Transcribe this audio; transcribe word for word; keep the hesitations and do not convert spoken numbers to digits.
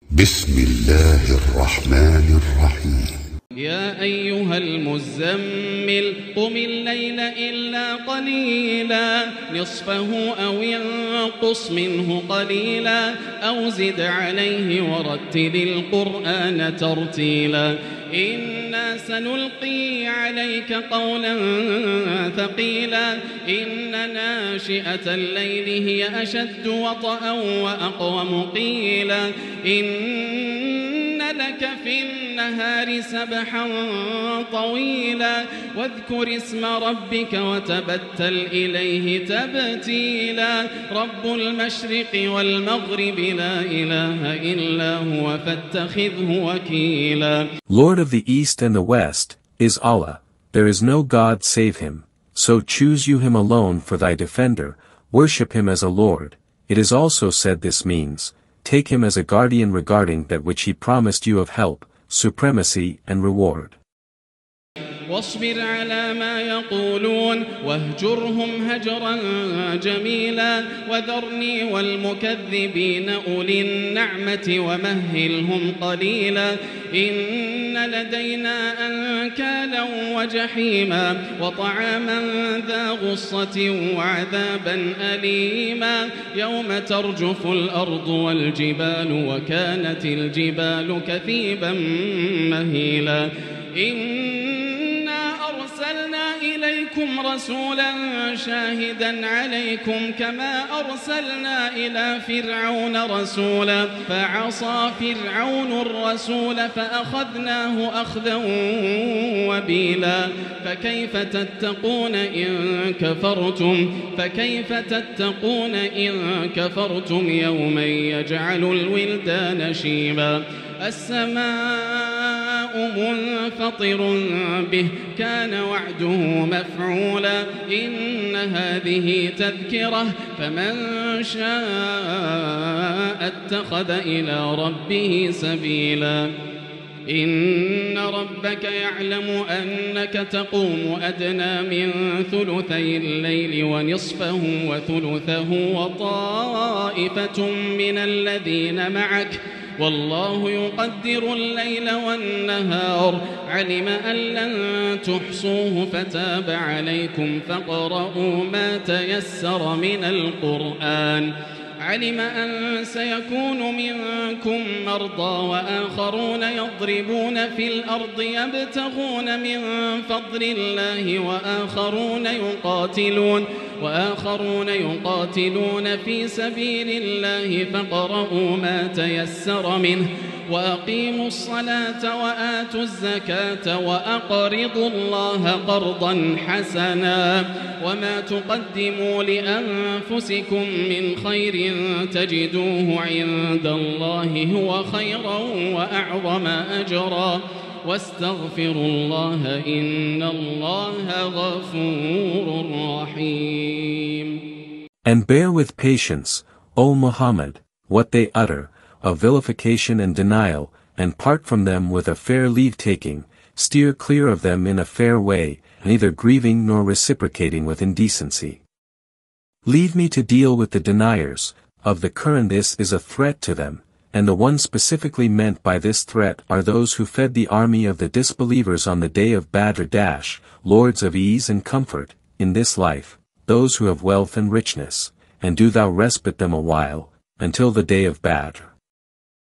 بسم الله الرحمن الرحيم. يا أيها المزمل قم الليل إلا قليلا نصفه أو ينقص منه قليلا أو زد عليه ورتل القرآن ترتيلا إنا سنلقي عليك قولا ثقيلا إن ناشئة الليل هي أشد وطئا وأقوم قيلا إن لك في النهار سبحا طويلا واذكر اسم ربك وتبتل إليه تبتيلا رب المشرق والمغرب لا إله إلا هو فاتخذه وكيلا. Lord of the East and the West is Allah, there is no God save him, so choose you him alone for thy defender, worship him as a Lord. It is also said this means, take him as a guardian regarding that which he promised you of help, supremacy and reward. واصبر على ما يقولون واهجرهم هجرا جميلا وذرني والمكذبين أولي النعمة ومهلهم قليلا إن لدينا أنكالا وجحيما وطعاما ذا غصة وعذابا أليما يوم ترجف الأرض والجبال وكانت الجبال كثيبا مهيلا أرسلنا إليكم رسولا شاهدا عليكم كما أرسلنا إلى فرعون رسولا فعصى فرعون الرسول فأخذناه أخذا وبيلا فكيف تتقون إن كفرتم فكيف تتقون إن كفرتم يوما يجعل الولدان شيبا السماء منفطر به كان وعده مفعولا إن هذه تذكرة فمن شاء اتخذ إلى ربه سبيلا إن ربك يعلم أنك تقوم أدنى من ثلثي الليل ونصفه وثلثه وطائفة من الذين معك والله يقدر الليل والنهار علم أن لن تحصوه فتاب عليكم فاقرؤوا ما تيسر من القرآن علم أن سيكون منكم مرضى وآخرون يضربون في الأرض يبتغون من فضل الله وآخرون يقاتلون وآخرون يقاتلون في سبيل الله فاقرؤوا ما تيسر منه وأقيموا الصلاة وآتوا الزكاة وأقرضوا الله قرضا حسنا وما تقدموا لأنفسكم من خير تجدوه عند الله هو خيرا وأعظم أجرا واستغفروا الله إن الله غفور رحيم. And bear with patience, O Muhammad, what they utter, of vilification and denial, and part from them with a fair leave-taking, steer clear of them in a fair way, neither grieving nor reciprocating with indecency. Leave me to deal with the deniers, of the current this is a threat to them, and the ones specifically meant by this threat are those who fed the army of the disbelievers on the day of Badr dash, lords of ease and comfort, in this life, those who have wealth and richness, and do thou respite them a while, until the day of Badr.